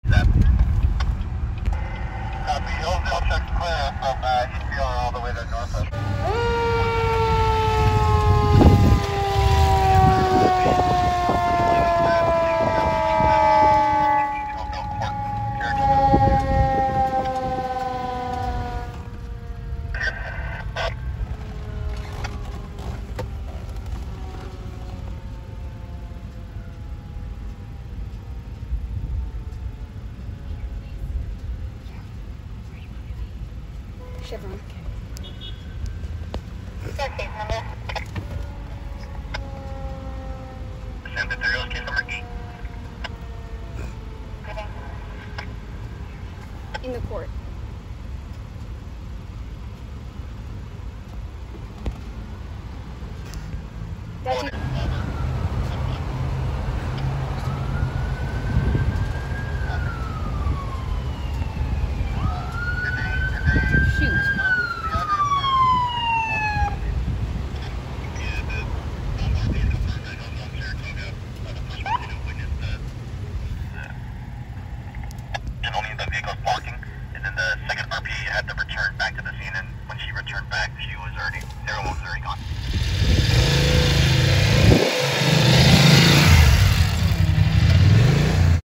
Copy. Hillsdale checks clear from ECR all the way to Norfolk. Chevron. Case number. Send materials, case number 8. In the court. That's it. The vehicle's blocking, and then the second RP had to return back to the scene, and when she returned back, she was